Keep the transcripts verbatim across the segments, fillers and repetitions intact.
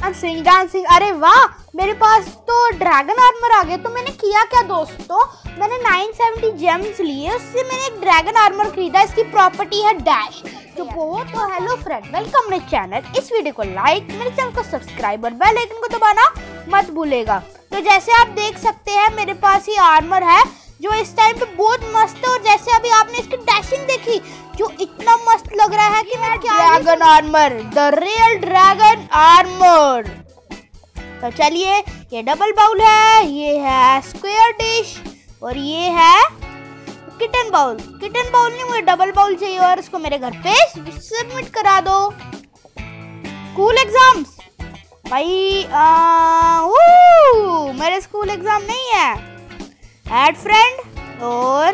Dancing dancing. अरे वाह, मेरे पास तो ड्रैगन आर्मर आ गया। तो मैंने किया क्या दोस्तों, मैंने नाइन सेवेंटी जेम्स लिए, उससे मैंने एक ड्रैगन आर्मर खरीदा। इसकी प्रॉपर्टी है डैश। तो वो तो हेलो फ्रेंड, वेलकम मेरे चैनल। इस वीडियो को लाइक, मेरे चैनल को सब्सक्राइब और बेल आइकन को दबाना मत भूलेगा। तो जैसे आप देख सकते हैं मेरे पास ये आर्मर है जो इस टाइम पे बहुत मस्त है। और जैसे अभी आपने इसकी डैशिंग देखी जो इतना मस्त लग रहा है कि मैं क्या dragon armour, the real dragon armour. तो चलिए, ये डबल बाउल है, ये है स्क्वायर डिश और ये है किटन बाउल। किटन बाउल नहीं, मुझे डबल बाउल चाहिए और इसको मेरे घर पे सबमिट करा दो। स्कूल एग्जाम्स भाई, आ, मेरे स्कूल एग्जाम नहीं है। ऐड फ्रेंड और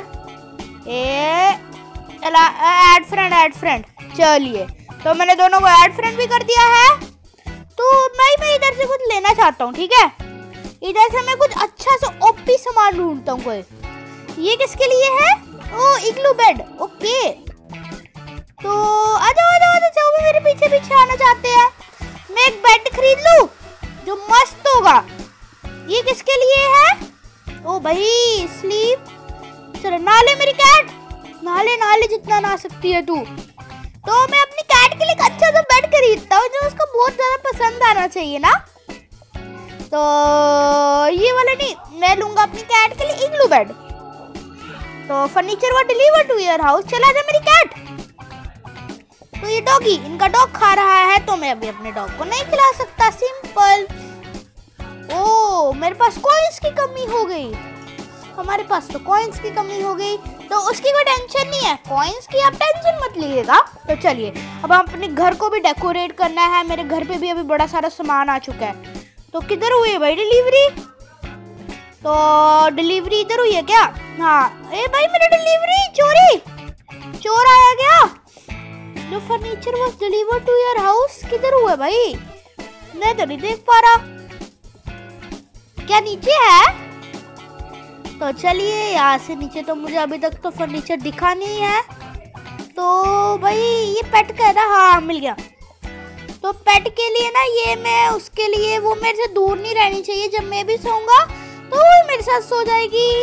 ऐड फ्रेंड ऐड फ्रेंड। चलिए, तो मैंने दोनों को ऐड फ्रेंड भी कर दिया है। तो मैं मैं इधर से कुछ लेना चाहता हूँ, ठीक है। इधर से मैं कुछ अच्छा सा ओपी सामान ढूंढता हूँ कोई। ये किसके लिए है? Oh igloo bed, okay. तो आ जाओ आ जाओ आ जाओ, भी मेरे पीछे पीछे आना चाहते हैं। मैं एक बेड खरीद लूं जो मस्त होगा। ये किसके लिए है? ओ भाई स्लीप। चलो नाले मेरी कैट, नाले नाले जितना ना सकती है तू। तो मैं अपनी कैट के लिए एक अच्छा सा बेड खरीदता हूँ जो उसको बहुत ज्यादा पसंद आना चाहिए ना। तो ये वाला नहीं, मैं लूंगा अपनी कैट के लिए इग्लू बेड। तो फर्नीचर वो डिलीवर टू योर हाउस। चला जा मेरी कैट। तो ये डॉगी, इनका डॉग खा रहा है तो मैं अभी अपने डॉग को नहीं खिला सकता, सिंपल। ओ मेरे पास कॉइन्स की कमी हो गई। हमारे पास तो कॉइन्स की कमी हो गई, तो उसकी कोई टेंशन नहीं है। कॉइन्स की आप टेंशन मत लीजिएगा। तो चलिए, अब हम अपने घर को भी डेकोरेट करना है। मेरे घर पे भी अभी बड़ा सारा सामान आ चुका है। तो किधर हुई है भाई डिलीवरी? तो डिलीवरी इधर हुई है क्या? हाँ। ए भाई मेरी डिलीवरी चोरी, चोर आया क्या? जो furniture was delivered to your house किधर हुआ है भाई? मैं तो नहीं देख पा रहा। क्या नीचे है? तो चलिए, यहाँ से नीचे तो मुझे अभी तक तो फर्नीचर दिखा नहीं है। तो भाई ये पेट का है ना? हाँ मिल गया। तो पेट के लिए ना ये मैं उसके लिए, वो मेरे से दूर नहीं रहनी चाहिए। जब मैं भी सोऊंगा तो वो मेरे साथ सो जाएगी।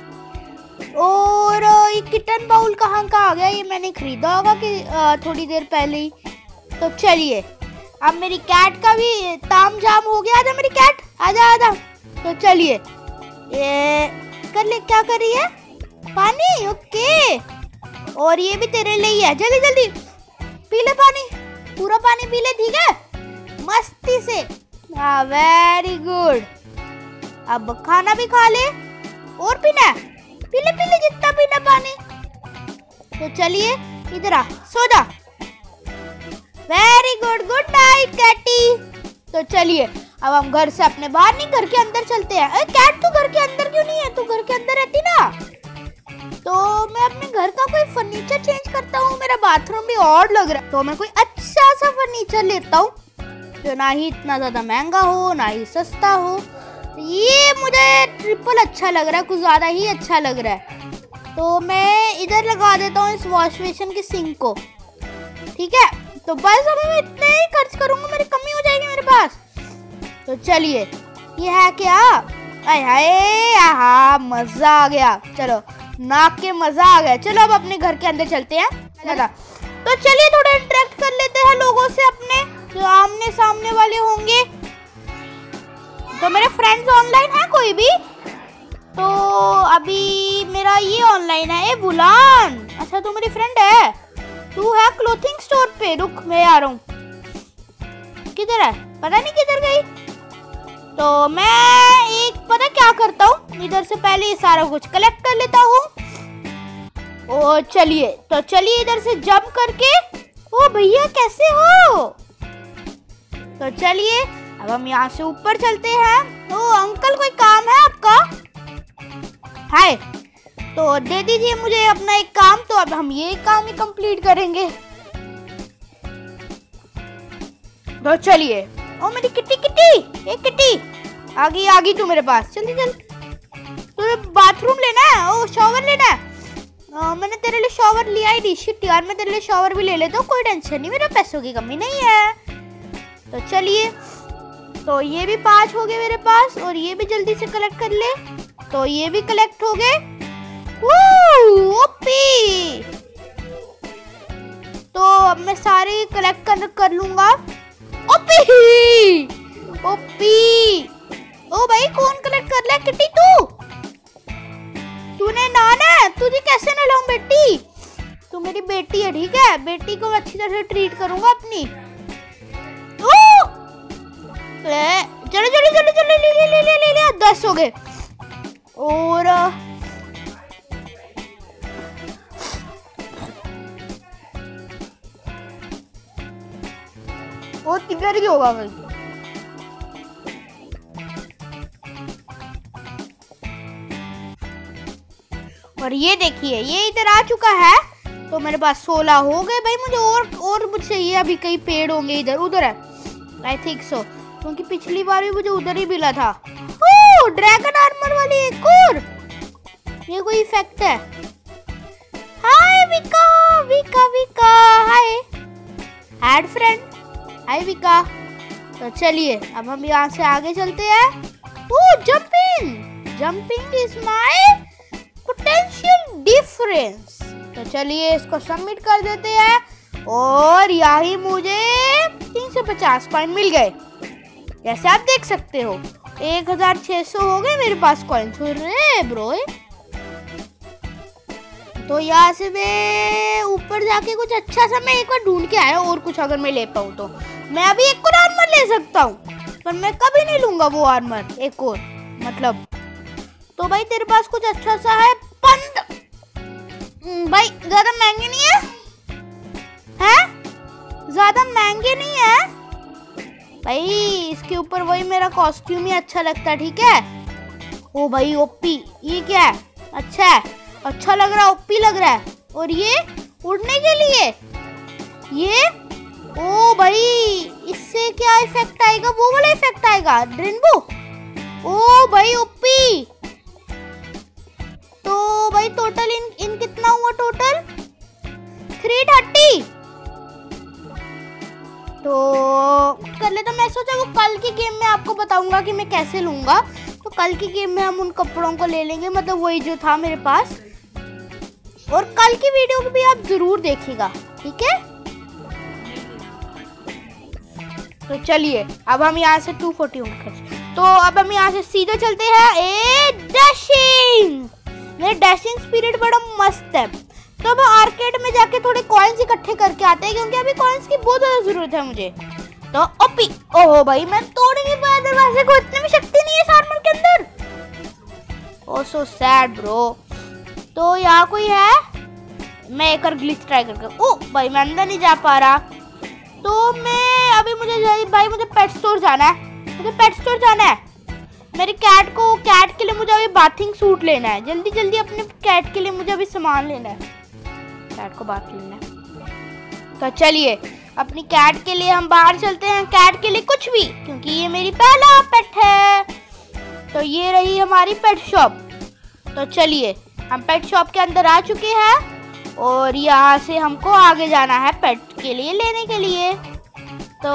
और ये किटन बाउल कहाँ का आ गया? ये मैंने खरीदा होगा कि थोड़ी देर पहले ही। तो चलिए, अब मेरी कैट का भी ताम जाम हो गया। आजा मेरी कैट, आजा आजा। तो चलिए, ये कर ले, क्या कर रही है? पानी, ओके। और ये भी तेरे लिए ही है, जल्दी जल्दी पी ले पानी, पूरा पानी पी ले, ठीक है, मस्ती से। हाँ वेरी गुड। अब खाना भी खा ले और पीना, पी ले पी ले जितना पीना पानी। तो चलिए इधर आ, सो जा। Very good, good night Katie. तो चलिए, अब हम घर से अपने बाहर नहीं, घर के अंदर चलते हैं। अरे कैट, तू घर के अंदर क्यों नहीं है? तू घर के अंदर रहती ना। तो मैं अपने घर का कोई फर्नीचर चेंज करता हूँ। मेरा बाथरूम भी ऑड लग रहा है, तो मैं कोई अच्छा सा फर्नीचर लेता हूँ जो ना ही इतना ज्यादा महंगा हो ना ही सस्ता हो। ये मुझे ट्रिपल अच्छा लग रहा है, कुछ ज्यादा ही अच्छा लग रहा है। तो मैं इधर लगा देता हूँ इस वॉश बेसिन की सिंक को, ठीक है। तो बस अभी मैं इतने ही खर्च करूंगा, मेरी कमी हो जाएगी मेरे पास। तो चलिए, ये है क्या? आय हाय, आहा मजा आ गया। चलो नाक के मजा आ गया। चलो अब अपने घर के अंदर चलते हैं। तो चलिए थोड़ा इंटरेक्ट कर लेते हैं लोगों से अपने, जो आमने सामने वाले होंगे। तो मेरे फ्रेंड्स ऑनलाइन है कोई भी? तो अभी मेरा ये ऑनलाइन है। ए बुलान, अच्छा तू मेरी फ्रेंड है? तू है क्लोथिंग स्टोर पे, रुक मैं आ रहा हूँ। किधर है? पता नहीं किधर गई। तो मैं एक पता क्या करता हूँ, इधर से पहले ये सारा कुछ कलेक्ट कर लेता हूँ। ओ चलिए, तो चलिए इधर से जंप करके। ओ भैया कैसे हो? तो चलिए अब हम यहाँ से ऊपर चलते हैं। ओ अंकल, कोई काम है आपका? हाय, तो दे दीजिए मुझे अपना एक काम। तो अब हम ये काम ही कंप्लीट करेंगे। तो चलिए। ओ मेरी किट्टी किट्टी, ए किट्टी आ गई आ गई तू मेरे पास, जल्दी चल। तो बाथरूम लेना है, ओ शॉवर लेना है। आ, मैंने तेरे लिए शॉवर लिया ही नहीं। शिट यार, मैं तेरे लिए शॉवर भी ले लेता हूँ, कोई टेंशन नहीं, मेरे पैसों की कमी नहीं है। तो चलिए तो ये भी पांच हो गए मेरे पास, और ये भी जल्दी से कलेक्ट कर ले। तो ये भी कलेक्ट हो गए। ओपी। तो अब मैं सारे कलेक्ट कर कर लूंगा। OP OP. ओ भाई कौन कलेक्ट कर ले? किट्टी तू तूने नाना है, तुझे कैसे ना लाऊं बेटी? तू मेरी बेटी है, ठीक है? बेटी को अच्छी तरह से ट्रीट करूंगा अपनी। ओ चलो चलो चलो चलो ले ले ले ले ले ले दस हो गए। और वो किधर ही होगा भाई? और ये देखिए ये इधर आ चुका है। तो मेरे पास सोलह हो गए भाई। मुझे और और मुझे चाहिए, अभी कई पेड़ होंगे इधर उधर है, आई थिंक सो, क्योंकि पिछली बार भी मुझे उधर ही मिला था। ओह ड्रैगन आर्मर वाली एक और, ये कोई इफेक्ट है। हाय विका विका विका हाय ऐड फ्रेंड। हाय विका। तो चलिए अब हम यहाँ से आगे चलते हैं। Oh jumping jumping is my potential difference. तो चलिए इसको सबमिट कर देते हैं, और यही मुझे तीन सौ पचास कॉइन मिल गए। जैसे आप देख सकते हो एक हजार छह सौ हो गए मेरे पास कॉइन। रे ब्रो। तो यहाँ से मैं ऊपर जाके कुछ अच्छा सा मैं एक बार ढूंढ के आया, और कुछ अगर मैं ले पाऊँ तो मैं अभी एक और आर्मर ले सकता हूँ, पर मैं कभी नहीं लूंगा वो आर्मर एक और, मतलब। तो भाई तेरे पास कुछ अच्छा सा है? पंद भाई ज्यादा महंगे नहीं है, हैं? ज्यादा महंगे नहीं है भाई। इसके ऊपर वही मेरा कॉस्ट्यूम ही अच्छा लगता है, ठीक है? ओ भाई ओपी, ये क्या है? अच्छा है, अच्छा लग रहा है, ओपी लग रहा है। और ये उड़ने के लिए ये, ओ भाई इससे क्या इफेक्ट आएगा? वो वाला इफेक्ट आएगा रेनबो। ओ भाई ओपी। तो भाई टोटल इन इन कितना हुआ? Total three thirty. तो कर ले। तो मैं सोचा वो कल की गेम में आपको बताऊंगा कि मैं कैसे लूंगा। तो कल की गेम में हम उन कपड़ों को ले लेंगे, मतलब वही जो था मेरे पास। और कल की वीडियो को भी आप जरूर देखिएगा, ठीक है? तो चलिए अब हम यहाँ से टू फोर्टी खर्च। तो अब हम यहाँ से सीधे चलते हैं। ए डैशिंग, मेरे डैशिंग स्पिरिट बड़ा मस्त है। तो अब आर्केड में जाके थोड़े कॉइन्स इकट्ठे करके आते हैं, क्योंकि अभी कॉइन्स की बहुत ज्यादा जरूरत है मुझे। तो ओपी। ओहो भाई मैं तोड़ नहीं पाया दरवाजे को, इतनी भी शक्ति नहीं है इस आर्मर के अंदर। Oh so sad bro. तो यहाँ कोई है? मैं एक और ग्लिच ट्राई करके। ओ भाई मैं अंदर नहीं जा पा रहा। तो मैं अभी मुझे भाई मुझे पेट स्टोर जाना है, मुझे पेट स्टोर जाना है। मेरे कैट को कैट के लिए मुझे अभी बाथिंग सूट लेना है। जल्दी जल्दी अपने कैट के लिए मुझे अभी सामान लेना है, कैट को बाथ लेना है। तो चलिए अपनी कैट के लिए हम बाहर चलते हैं। कैट के लिए कुछ भी, क्योंकि ये मेरी पहला पेट है। तो ये रही हमारी पेट शॉप। तो चलिए हम पेट शॉप के अंदर आ चुके हैं, और यहाँ से हमको आगे जाना है पेट के लिए लेने के लिए। तो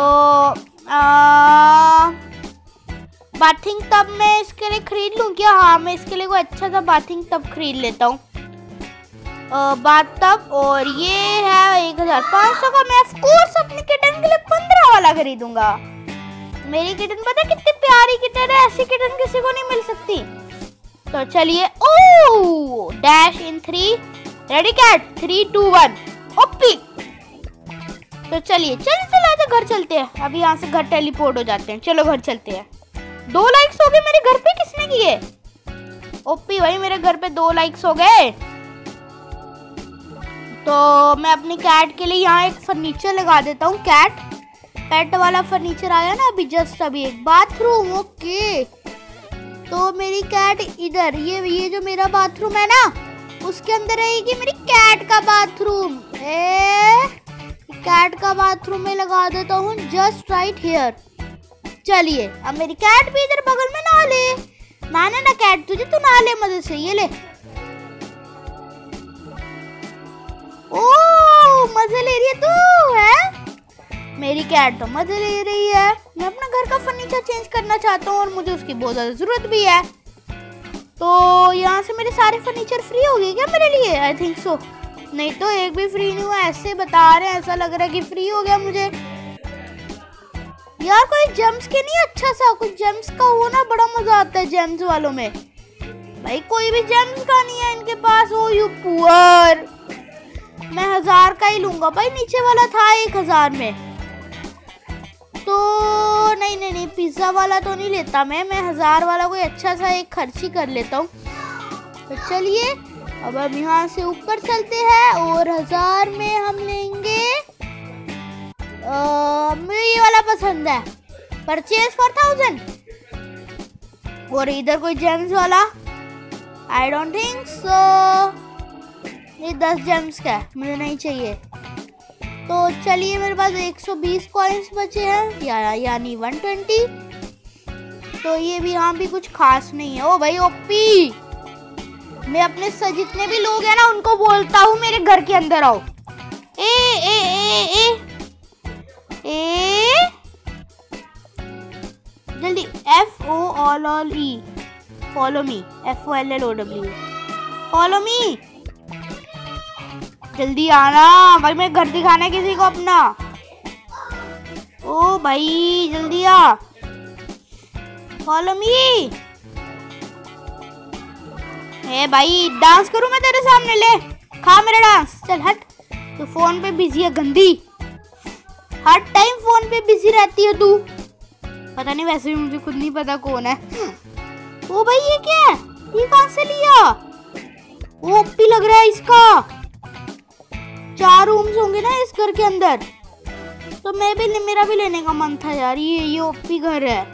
आ, बाथिंग टब मैं इसके लिए खरीद लूँ क्या? हाँ मैं इसके लिए कोई अच्छा सा बाथिंग टब खरीद लेता हूँ, बाथ टब। और ये है एक हजार पाँच सौ का। मैं ऑफ कोर्स अपनी किटन के लिए पंद्रह वाला खरीदूंगा। मेरी किटन पता है कितनी प्यारी किटन है, ऐसी किटन किसी को नहीं मिल सकती। तो चलिए। Oh dash in three, ready cat, three two one OP. तो चलिए चल चल तो घर चलते हैं। अभी यहाँ से घर टेलीपोर्ट हो जाते हैं। चलो घर चलते हैं। दो लाइक्स हो गए मेरे घर पे, किसने किए? ओपी भाई मेरे घर पे दो लाइक्स हो गए। तो मैं अपनी कैट के लिए यहाँ एक फर्नीचर लगा देता हूँ। कैट पेट वाला फर्नीचर आया ना अभी जस्ट अभी। एक बाथरूम, ओके। तो मेरी कैट इधर, ये ये जो मेरा बाथरूम है ना उसके अंदर रहेगी मेरी कैट का बाथरूम। ए कैट का बाथरूम में लगा देता हूँ जस्ट राइट हियर। चलिए अब मेरी कैट भी इधर बगल में नहा ले। नहाना ना कैट तुझे, तू नहा ले मजे से। ये ले, ओ मजे ले रही है तू है। मेरी कैट तो मजे ले रही है। मैं अपना घर का फर्नीचर चेंज करना चाहता हूँ और मुझे उसकी बहुत ज़्यादा ज़रूरत भी है। तो यहाँ से मेरे सारे फर्नीचर फ्री हो गए क्या मेरे लिए? I think so. नहीं तो एक भी फ्री नहीं हुआ, ऐसे बता रहे हैं, ऐसा लग रहा है कि फ्री हो गया मुझे। यार कोई जेम्स के नहीं अच्छा सा, कुछ जेम्स का हो ना, बड़ा मजा आता है जेम्स वालों में। भाई कोई भी जेम्स का नहीं है इनके पास। ओ यू पुअर। मैं हजार का ही लूंगा भाई, नीचे वाला था एक हजार में। तो नहीं नहीं नहीं पिज्जा वाला तो नहीं लेता मैं मैं हजार वाला कोई अच्छा सा एक खर्च ही कर लेता हूँ। तो चलिए अब हम यहाँ से ऊपर चलते हैं और हजार में हम लेंगे, आ, मुझे ये वाला पसंद है, परचेज फॉर थाउजेंड। और इधर कोई जेम्स वाला, आई डोंट थिंक सो। ये दस जेम्स का है, मुझे नहीं चाहिए। तो चलिए मेरे पास एक सौ बीस कॉइन्स बचे हैं, या यानी एक सौ बीस। तो ये भी यहाँ भी कुछ खास नहीं है। ओ भाई ओपी, मैं अपने जितने भी लोग हैं ना उनको बोलता हूँ मेरे घर के अंदर आओ। ए ए ए ए ए जल्दी, F O L L E, follow me, F O L L O W, follow me, जल्दी आना भाई, मैं घर दिखाना है किसी को अपना। ओ भाई जल्दी आ, फॉलो मी। ए भाई डांस करूं मैं तेरे सामने, ले खा मेरा डांस, चल हट। तू फोन पे बिजी है गंदी, हर टाइम फोन पे बिजी रहती है तू। पता नहीं, वैसे भी मुझे खुद नहीं पता कौन है। ओ भाई ये क्या है, ये कहां से लिया? ओपी लग रहा है इसका। चार रूम्स होंगे ना इस घर के अंदर, तो मैं भी मेरा भी लेने का मन था यार। ये ये ओपी घर है,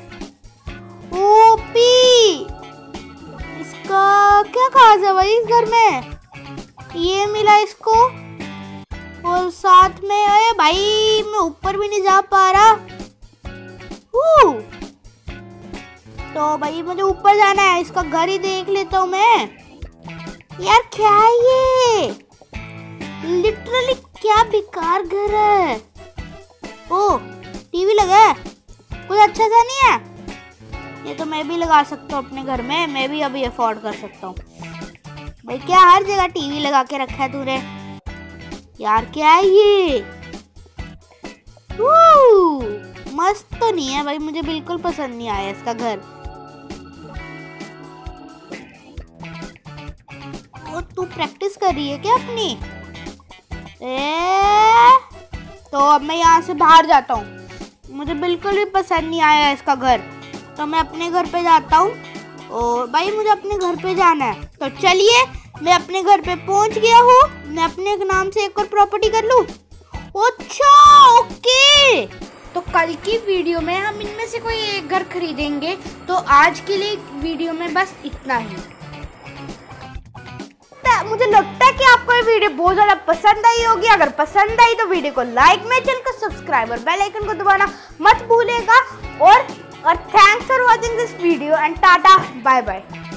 ओपी। इसका क्या खास है भाई इस घर में? ये मिला इसको, और साथ में अरे भाई मैं ऊपर भी नहीं जा पा रहा। तो भाई मुझे ऊपर जाना है, इसका घर ही देख लेता हूँ मैं। यार क्या है ये, लिटरली क्या बेकार घर है। ओ टीवी लगा है, कुछ अच्छा सा नहीं है ये? तो मैं भी लगा सकता हूँ अपने घर में, मैं भी अभी अफोर्ड कर सकता हूँ। भाई क्या हर जगह टीवी लगा के रखा है तूने? यार क्या है ये, मस्त तो नहीं है भाई, मुझे बिल्कुल पसंद नहीं आया इसका घर। और तू प्रैक्टिस कर रही है क्या अपनी? ए, तो अब मैं यहाँ से बाहर जाता हूँ, मुझे बिल्कुल भी पसंद नहीं आया इसका घर। तो मैं अपने घर पे जाता हूँ, और भाई मुझे अपने घर पे जाना है। तो चलिए मैं अपने घर पे पहुँच गया हूँ। मैं अपने नाम से एक और प्रॉपर्टी कर लूँ। अच्छा ओके, तो कल की वीडियो में हम इनमें से कोई एक घर खरीदेंगे। तो आज के लिए वीडियो में बस इतना ही। मुझे लगता है कि आपको ये वीडियो बहुत ज़्यादा पसंद आई होगी। अगर पसंद आई तो वीडियो को लाइक में, चैनल को सब्सक्राइब और बेल आइकन को दबाना मत भूलिएगा। और और thanks for watching this video and tata bye bye.